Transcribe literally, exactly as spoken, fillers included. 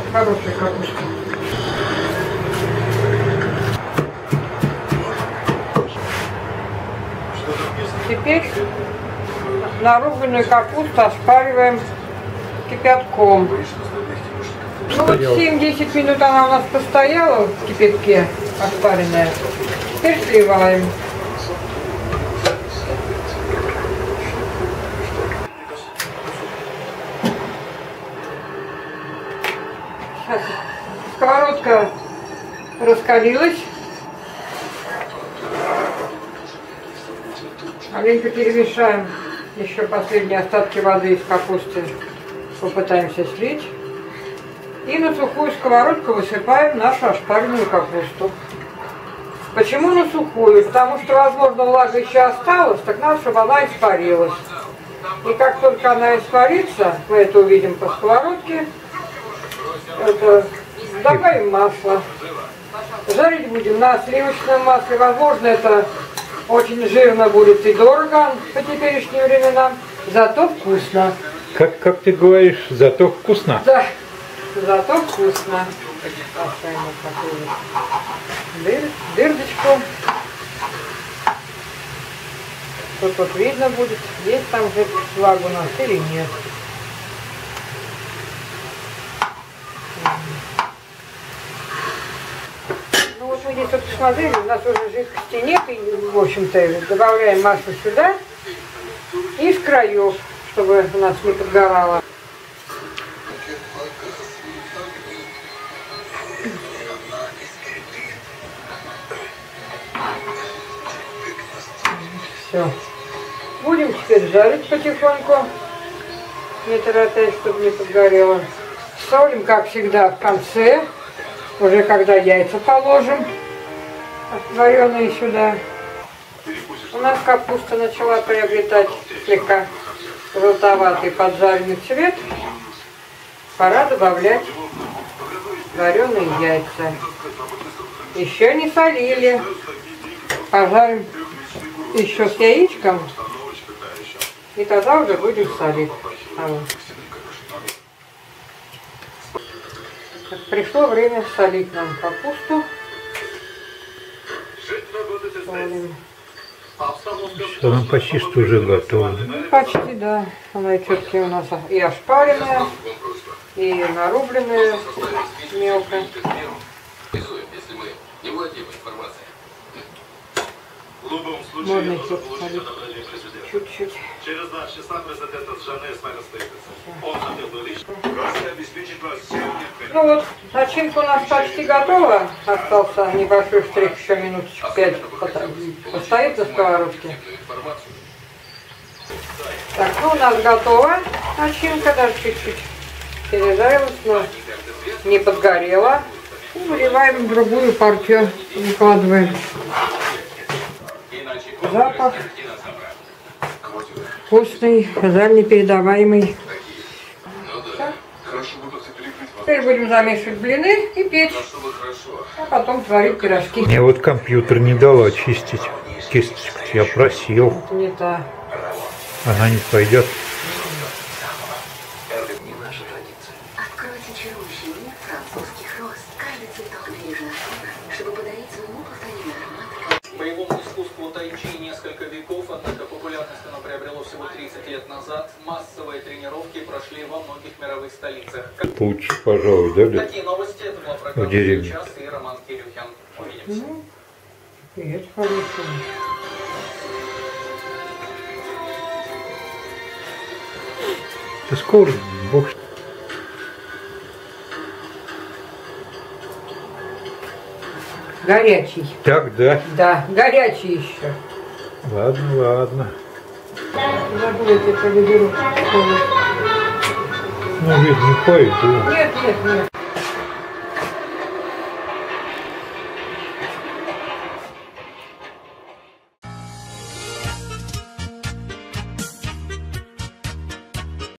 Хорошая капуста. Теперь нарубленную капусту оспариваем кипятком. Ну вот семь-десять минут она у нас постояла в кипятке, оспаренная. Теперь сливаем. Сейчас сковородка раскалилась. Маленько перемешаем еще последние остатки воды из капусты. Попытаемся слить. И на сухую сковородку высыпаем нашу ошпаренную капусту. Почему на сухую? Потому что, возможно, влага еще осталась, так надо, чтобы она испарилась. И как только она испарится, мы это увидим по сковородке, это, добавим масло. Жарить будем на сливочном масле. Возможно, это очень жирно будет и дорого по теперешним временам, зато вкусно. Как, как ты говоришь, зато вкусно? Да, зато вкусно. Поставим вот такую дыр, дырочку. Тут вот видно будет, есть там же влага у нас или нет. Ну вот мы здесь вот посмотрели, у нас уже жидкости нет, и в общем-то добавляем масло сюда и с краев, чтобы у нас не подгорало. Все. Будем теперь жарить потихоньку, не торопясь, чтобы не подгорело. Солим, как всегда, в конце, уже когда яйца положим, вареные сюда. У нас капуста начала приобретать слегка желтоватый поджаренный цвет. Пора добавлять вареные яйца. Еще не солили. Пожарим еще с яичком, и тогда уже будем солить. Пришло время солить нам капусту. Солим. Что, ну почти что уже готово. Ну, почти, да. Она и все-таки у нас и ошпаренная, и нарубленная мелко. Можно еще посолить чуть-чуть. Через нас числа президента Жанны с нами остается. Он хотел бы лично обеспечить вас всем необходимым. Ну вот, начинка у нас почти готова. Остался небольшой штрих, еще минуточку пять постоит на сковородке. Так, ну у нас готова начинка, даже чуть-чуть пережарилась, но не подгорела. И выливаем в другую партию, выкладываем. Запах вкусный, жаль непередаваемый. Теперь будем замешивать блины и печь, а потом творить пирожки. Мне вот компьютер не дала чистить кисточку, я просил. Это не та. Она не пойдет. Откройте чарующий мир французских роз. Каждый цветок бережно, чтобы подарить свой неповторимый аромат. Боевому искусству тайчи несколько веков, однако популярность оно приобрело всего тридцать лет назад. Массовые тренировки прошли во многих мировых столицах. Лучше, пожалуй, да, да? Такие новости, это была программа «Сейчас» и Роман Кирюхин. Увидимся. Ну, и это хорошо. Да скоро, бог. Горячий. Так, да. Да, горячий еще. Ладно, ладно. Забыла, я тебе поведу. Ну, ведь не пойду. Нет, нет, нет.